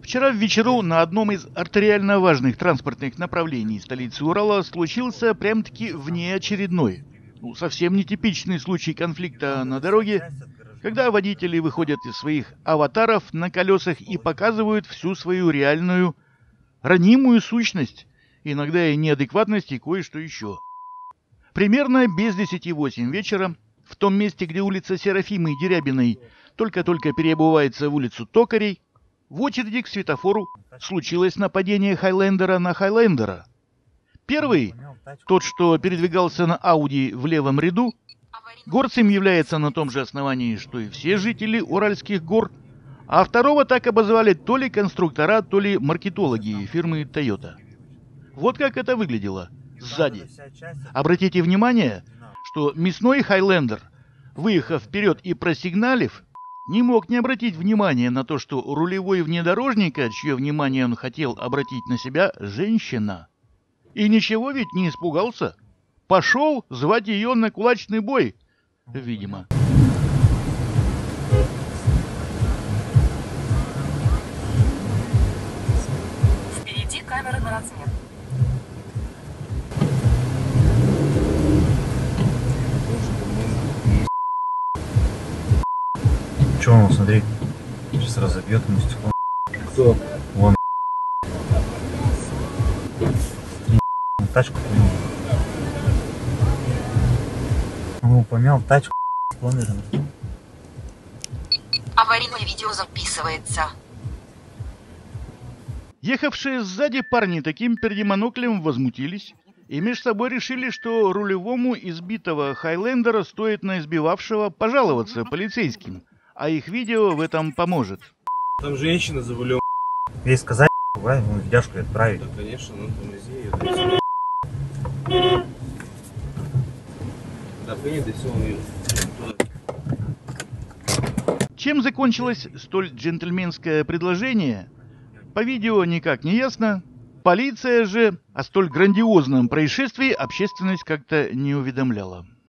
Вчера в вечеру на одном из артериально важных транспортных направлений столицы Урала случился прям-таки внеочередной, совсем нетипичный случай конфликта на дороге, когда водители выходят из своих аватаров на колесах и показывают всю свою реальную, ранимую сущность, иногда и неадекватность и кое-что еще. Примерно без 10:08 вечера, в том месте, где улица Серафимы Дерябиной только-только переобувается в улицу Токарей, в очереди к светофору случилось нападение Хайлендера на Хайлендера. Первый, тот, что передвигался на Ауди в левом ряду, горцем является на том же основании, что и все жители Уральских гор, а второго так обозвали то ли конструктора, то ли маркетологи фирмы Toyota. Вот как это выглядело сзади. Обратите внимание, что мясной Хайлендер, выехав вперед и просигналив, не мог не обратить внимания на то, что рулевой внедорожника, чье внимание он хотел обратить на себя, женщина. И ничего ведь не испугался. Пошел звать ее на кулачный бой, видимо. Впереди камера на размер. Че он, смотри, сейчас разобьет ему стекло. Кто? Вон. Тачку. Он помял тачку с планером. Аварийное видео записывается. Ехавшие сзади парни таким пердемоноклем возмутились и между собой решили, что рулевому избитого Хайлендера стоит на избивавшего пожаловаться полицейским, а их видео в этом поможет. Там женщина за рулем. Ей сказать, давай ему видяшку отправить. Да, конечно, ну тормози ее. Да, понятно, да все, он ее. Чем закончилось столь джентльменское предложение, по видео никак не ясно. Полиция же о столь грандиозном происшествии общественность как-то не уведомляла.